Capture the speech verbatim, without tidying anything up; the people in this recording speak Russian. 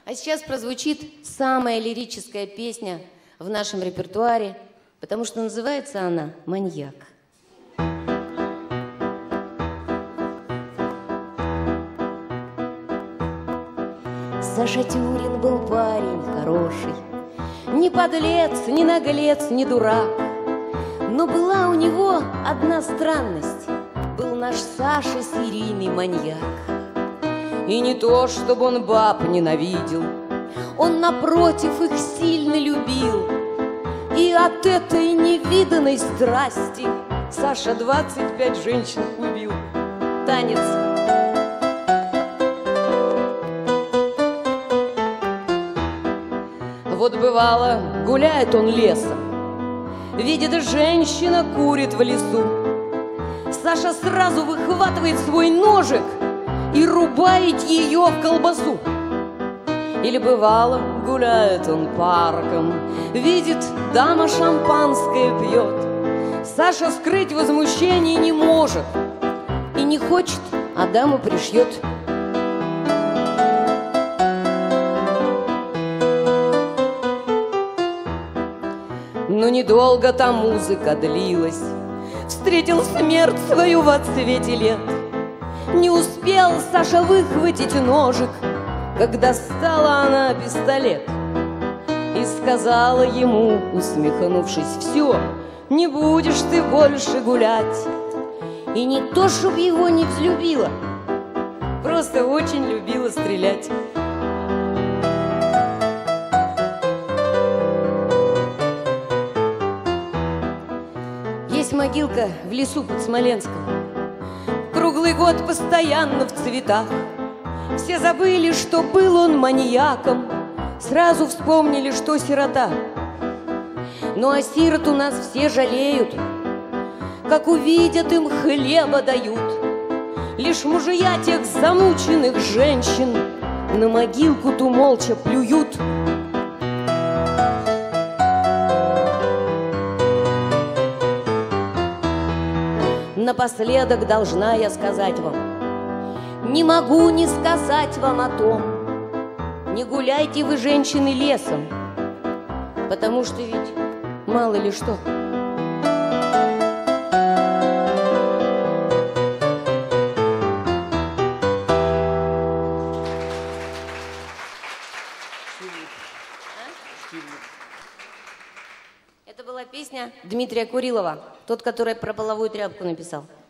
А сейчас прозвучит самая лирическая песня в нашем репертуаре, потому что называется она «Маньяк». Саша Тюрин был парень хороший, не подлец, не наглец, не дурак. Но была у него одна странность: был наш Саша серийный маньяк. И не то, чтобы он баб ненавидел, он, напротив, их сильно любил. И от этой невиданной страсти Саша двадцать пять женщин убил. Танец. Вот бывало, гуляет он лесом, видит, женщина курит в лесу. Саша сразу выхватывает свой ножик и рубает ее в колбасу. Или бывало, гуляет он парком, видит, дама шампанское пьет. Саша скрыть возмущение не может и не хочет, а даму пришьет. Но недолго та музыка длилась, встретил смерть свою в отсвете лет. Не успел Саша выхватить ножик, как достала она пистолет. И сказала ему, усмехнувшись: все, не будешь ты больше гулять. И не то, чтоб его не взлюбила, просто очень любила стрелять. Есть могилка в лесу под Смоленском, круглый год постоянно в цветах. Все забыли, что был он маньяком, сразу вспомнили, что сирота. Ну а сирот у нас все жалеют, как увидят, им хлеба дают. Лишь мужья тех замученных женщин на могилку ту молча плюют. Напоследок должна я сказать вам: не могу не сказать вам о том, не гуляйте вы, женщины, лесом, потому что ведь мало ли что. Это была песня Дмитрия Курилова, тот, который про половую тряпку написал.